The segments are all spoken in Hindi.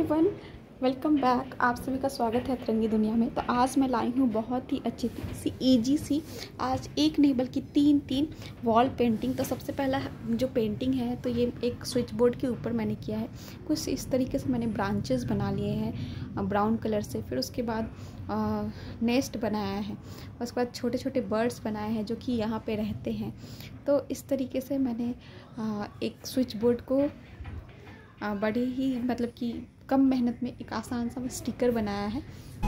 Everyone, welcome back. आप सभी का स्वागत है तिरंगी दुनिया में। तो आज मैं लाई हूँ बहुत ही अच्छी सी इजी सी, आज एक नहीं बल्कि तीन वॉल पेंटिंग। तो सबसे पहला जो पेंटिंग है तो ये एक स्विच बोर्ड के ऊपर मैंने किया है। कुछ इस तरीके से मैंने ब्रांचेस बना लिए हैं ब्राउन कलर से। फिर उसके बाद नेस्ट बनाया है, उसके बाद छोटे छोटे बर्ड्स बनाए हैं जो कि यहाँ पे रहते हैं। तो इस तरीके से मैंने एक स्विच बोर्ड को बड़े ही मतलब कि कम मेहनत में एक आसान सा स्टिकर बनाया है।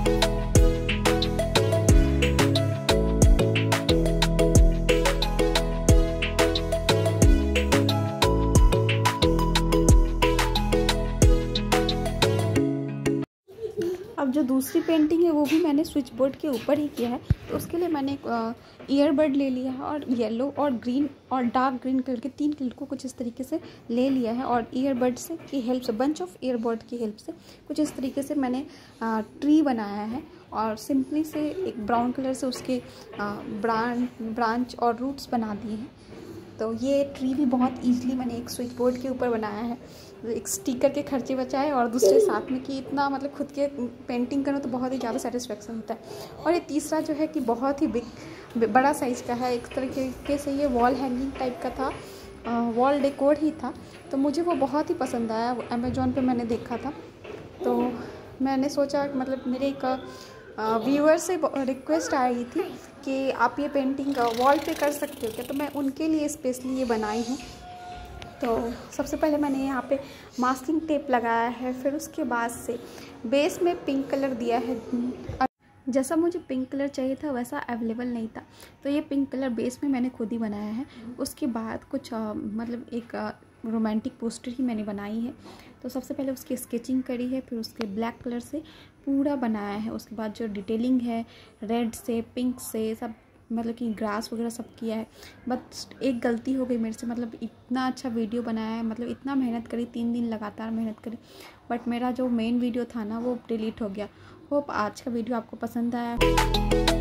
अब जो दूसरी पेंटिंग है वो भी मैंने स्विच बोर्ड के ऊपर ही किया है। तो उसके लिए मैंने ईयरबड ले लिया है और येलो और ग्रीन और डार्क ग्रीन कलर के 3 कलर को कुछ इस तरीके से ले लिया है। और ईयरबड से की हेल्प से, बंच ऑफ ईयरबड की हेल्प से कुछ इस तरीके से मैंने ट्री बनाया है। और सिंपली से एक ब्राउन कलर से उसके ब्रांच और रूट्स बना दिए हैं। तो ये ट्री भी बहुत ईजिली मैंने एक स्विच बोर्ड के ऊपर बनाया है। एक स्टिकर के खर्चे बचाए और दूसरे साथ में कि इतना मतलब खुद के पेंटिंग करो तो बहुत ही ज़्यादा सेटिस्फेक्शन होता है। और ये तीसरा जो है कि बहुत ही बड़ा साइज़ का है। एक तरीके से ये वॉल हैंगिंग टाइप का था, वॉल डेकोर ही था। तो मुझे वो बहुत ही पसंद आया, अमेज़ॉन पे मैंने देखा था। तो मैंने सोचा मतलब मेरे एक व्यूअर से रिक्वेस्ट आई थी कि आप ये पेंटिंग वॉल पे कर सकते हो क्या। तो मैं उनके लिए स्पेशली ये बनाई हूँ। तो सबसे पहले मैंने यहाँ पे मास्किंग टेप लगाया है। फिर उसके बाद से बेस में पिंक कलर दिया है। जैसा मुझे पिंक कलर चाहिए था वैसा अवेलेबल नहीं था, तो ये पिंक कलर बेस में मैंने खुद ही बनाया है। उसके बाद कुछ मतलब एक रोमांटिक पोस्टर ही मैंने बनाई है। तो सबसे पहले उसकी स्केचिंग करी है, फिर उसके ब्लैक कलर से पूरा बनाया है। उसके बाद जो डिटेलिंग है रेड से पिंक से सब मतलब कि ग्रास वगैरह सब किया है। बट एक गलती हो गई मेरे से, मतलब इतना अच्छा वीडियो बनाया है, मतलब इतना मेहनत करी, 3 दिन लगातार मेहनत करी, बट मेरा जो मेन वीडियो था ना वो डिलीट हो गया। होप आज का वीडियो आपको पसंद आया।